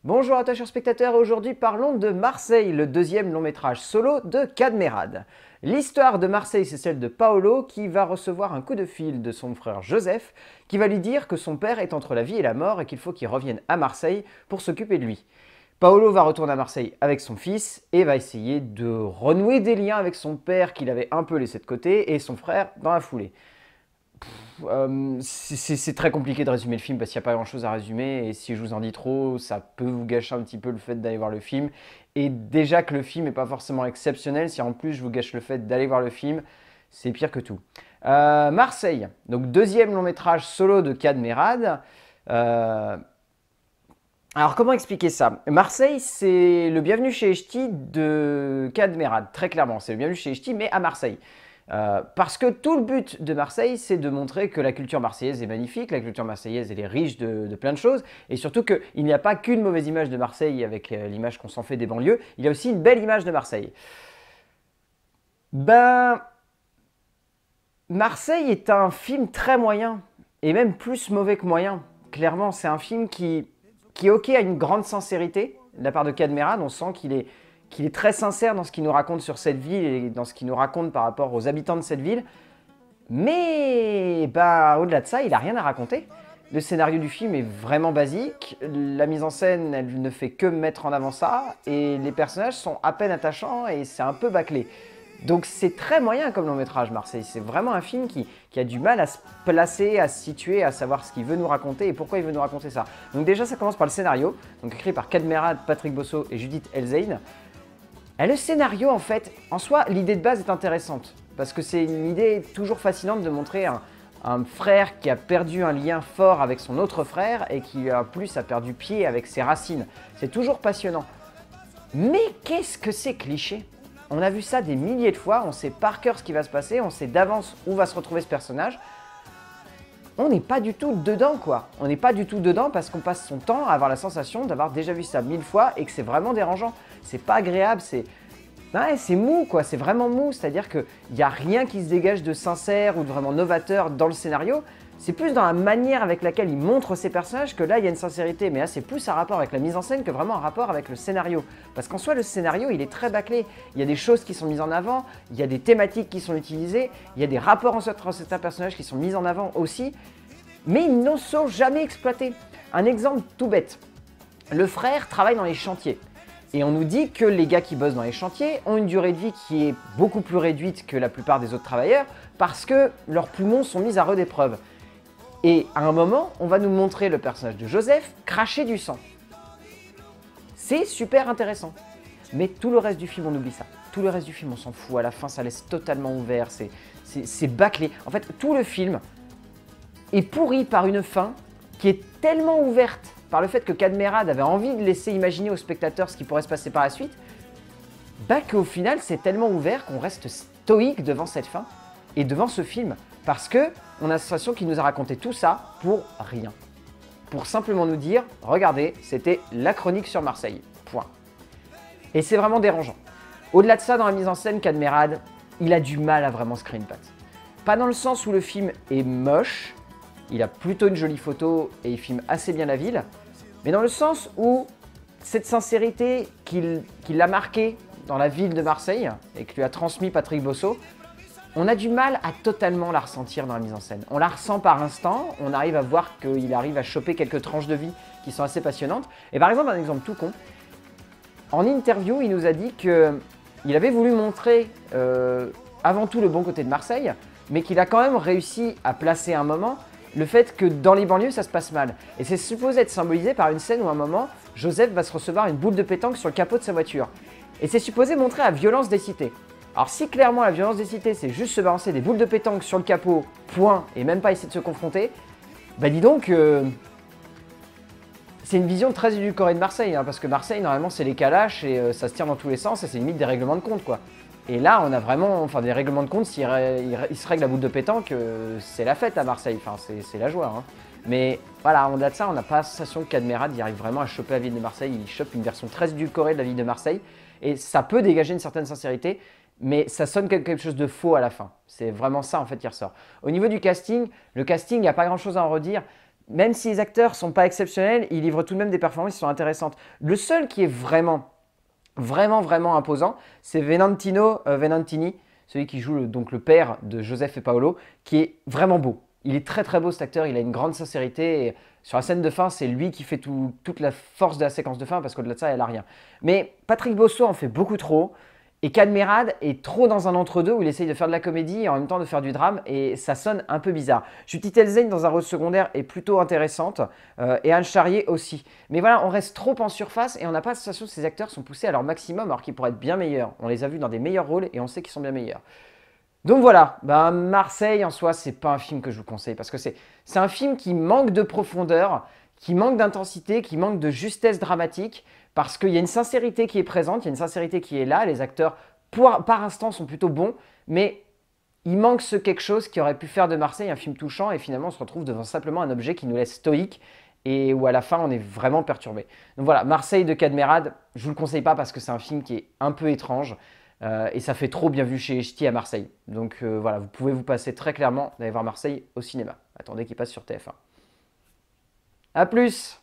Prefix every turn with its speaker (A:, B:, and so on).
A: Bonjour à toi chers spectateurs, et aujourd'hui parlons de Marseille, le deuxième long métrage solo de Kad Merad. L'histoire de Marseille, c'est celle de Paolo qui va recevoir un coup de fil de son frère Joseph qui va lui dire que son père est entre la vie et la mort et qu'il faut qu'il revienne à Marseille pour s'occuper de lui. Paolo va retourner à Marseille avec son fils et va essayer de renouer des liens avec son père qu'il avait un peu laissé de côté et son frère dans la foulée. C'est très compliqué de résumer le film parce qu'il n'y a pas grand chose à résumer et si je vous en dis trop, ça peut vous gâcher un petit peu le fait d'aller voir le film. Et déjà que le film n'est pas forcément exceptionnel, si en plus je vous gâche le fait d'aller voir le film, c'est pire que tout. Marseille, donc deuxième long métrage solo de Kad Merad. Alors comment expliquer ça? Marseille, c'est le Bienvenu chez Ch'ti de Kad Merad, très clairement. C'est le Bienvenu chez Ch'ti, mais à Marseille. Parce que tout le but de Marseille, c'est de montrer que la culture marseillaise est magnifique, la culture marseillaise, elle est riche de plein de choses, et surtout qu'il n'y a pas qu'une mauvaise image de Marseille avec l'image qu'on s'en fait des banlieues, il y a aussi une belle image de Marseille. Ben, Marseille est un film très moyen, et même plus mauvais que moyen. Clairement, c'est un film qui ok, a une grande sincérité de la part de Kad Merad, on sent qu'il est très sincère dans ce qu'il nous raconte sur cette ville et dans ce qu'il nous raconte par rapport aux habitants de cette ville. Mais bah, au-delà de ça, il n'a rien à raconter. Le scénario du film est vraiment basique, la mise en scène, elle ne fait que mettre en avant ça, et les personnages sont à peine attachants et c'est un peu bâclé. Donc c'est très moyen comme long métrage Marseille, c'est vraiment un film qui a du mal à se placer, à se situer, à savoir ce qu'il veut nous raconter et pourquoi il veut nous raconter ça. Donc déjà ça commence par le scénario, donc écrit par Kad Merad, Patrick Bosso et Judith Elzein. Et le scénario, en fait, en soi, l'idée de base est intéressante. Parce que c'est une idée toujours fascinante de montrer un frère qui a perdu un lien fort avec son autre frère et qui, en plus, a perdu pied avec ses racines. C'est toujours passionnant. Mais qu'est-ce que c'est cliché? On a vu ça des milliers de fois, on sait par cœur ce qui va se passer, on sait d'avance où va se retrouver ce personnage. On n'est pas du tout dedans, quoi. On n'est pas du tout dedans parce qu'on passe son temps à avoir la sensation d'avoir déjà vu ça 1000 fois et que c'est vraiment dérangeant. C'est pas agréable, c'est mou, quoi. C'est vraiment mou, c'est-à-dire qu'il n'y a rien qui se dégage de sincère ou de vraiment novateur dans le scénario. C'est plus dans la manière avec laquelle il montre ses personnages que là, il y a une sincérité. Mais là, c'est plus un rapport avec la mise en scène que vraiment un rapport avec le scénario. Parce qu'en soi, le scénario, il est très bâclé. Il y a des choses qui sont mises en avant, il y a des thématiques qui sont utilisées, il y a des rapports entre certains personnages qui sont mis en avant aussi. Mais ils ne sont jamais exploités. Un exemple tout bête. Le frère travaille dans les chantiers. Et on nous dit que les gars qui bossent dans les chantiers ont une durée de vie qui est beaucoup plus réduite que la plupart des autres travailleurs parce que leurs poumons sont mis à rude épreuve. Et à un moment, on va nous montrer le personnage de Joseph cracher du sang. C'est super intéressant. Mais tout le reste du film, on oublie ça. Tout le reste du film, on s'en fout. À la fin, ça laisse totalement ouvert. C'est bâclé. En fait, tout le film est pourri par une fin qui est tellement ouverte par le fait que Kad Merad avait envie de laisser imaginer aux spectateurs ce qui pourrait se passer par la suite, bah qu'au final c'est tellement ouvert qu'on reste stoïque devant cette fin et devant ce film parce que on a la sensation qu'il nous a raconté tout ça pour rien. Pour simplement nous dire, regardez, c'était la chronique sur Marseille. Point. Et c'est vraiment dérangeant. Au-delà de ça, dans la mise en scène, Kad Merad, il a du mal à vraiment se créer une patte. Pas dans le sens où le film est moche, il a plutôt une jolie photo et il filme assez bien la ville, mais dans le sens où cette sincérité qu'il a marquée dans la ville de Marseille et que lui a transmis Patrick Bosso, on a du mal à totalement la ressentir dans la mise en scène. On la ressent par instant, on arrive à voir qu'il arrive à choper quelques tranches de vie qui sont assez passionnantes. Et par exemple, un exemple tout con, en interview, il nous a dit qu'il avait voulu montrer avant tout le bon côté de Marseille, mais qu'il a quand même réussi à placer un moment le fait que dans les banlieues, ça se passe mal. Et c'est supposé être symbolisé par une scène où à un moment, Joseph va se recevoir une boule de pétanque sur le capot de sa voiture. Et c'est supposé montrer la violence des cités. Alors si clairement la violence des cités, c'est juste se balancer des boules de pétanque sur le capot, point, et même pas essayer de se confronter, bah dis donc, c'est une vision très édulcorée de Marseille, hein, parce que Marseille, normalement, c'est les calaches et ça se tire dans tous les sens et c'est limite des règlements de compte, quoi. Et là, on a vraiment des règlements de compte, s'il se règle la boule de pétanque, c'est la fête à Marseille, enfin, c'est la joie. Hein. Mais voilà, au-delà de ça, on n'a pas la sensation que Kad Merad arrive vraiment à choper la ville de Marseille, il chope une version très édulcorée de la ville de Marseille, et ça peut dégager une certaine sincérité, mais ça sonne quelque chose de faux à la fin. C'est vraiment ça, en fait, qui ressort. Au niveau du casting, le casting, il n'y a pas grand-chose à en redire. même si les acteurs sont pas exceptionnels, ils livrent tout de même des performances qui sont intéressantes. Le seul qui est vraiment imposant, c'est Venantini, celui qui joue donc le père de Joseph et Paolo, qui est vraiment beau. Il est très beau cet acteur, il a une grande sincérité. Et sur la scène de fin, c'est lui qui fait toute la force de la séquence de fin parce qu'au-delà de ça, elle n'a rien. Mais Patrick Bosso en fait beaucoup trop. Et Cadmerade est trop dans un entre-deux où il essaye de faire de la comédie et en même temps de faire du drame et ça sonne un peu bizarre. Judith Elzey dans un rôle secondaire est plutôt intéressante et Anne Charrier aussi. Mais voilà, on reste trop en surface et on n'a pas la sensation que ces acteurs sont poussés à leur maximum alors qu'ils pourraient être bien meilleurs. On les a vus dans des meilleurs rôles et on sait qu'ils sont bien meilleurs. Donc voilà, Marseille en soi, c'est pas un film que je vous conseille parce que c'est un film qui manque de profondeur, qui manque d'intensité, qui manque de justesse dramatique parce qu'il y a une sincérité qui est présente, il y a une sincérité qui est là, les acteurs par instant sont plutôt bons, mais il manque ce quelque chose qui aurait pu faire de Marseille un film touchant et finalement on se retrouve devant simplement un objet qui nous laisse stoïque et où à la fin on est vraiment perturbé. Donc voilà, Marseille de Cadmerade, je ne vous le conseille pas parce que c'est un film qui est un peu étrange. Et ça fait trop bien vu chez Ch'ti à Marseille. Donc voilà, vous pouvez vous passer très clairement d'aller voir Marseille au cinéma. Attendez qu'il passe sur TF1. A plus!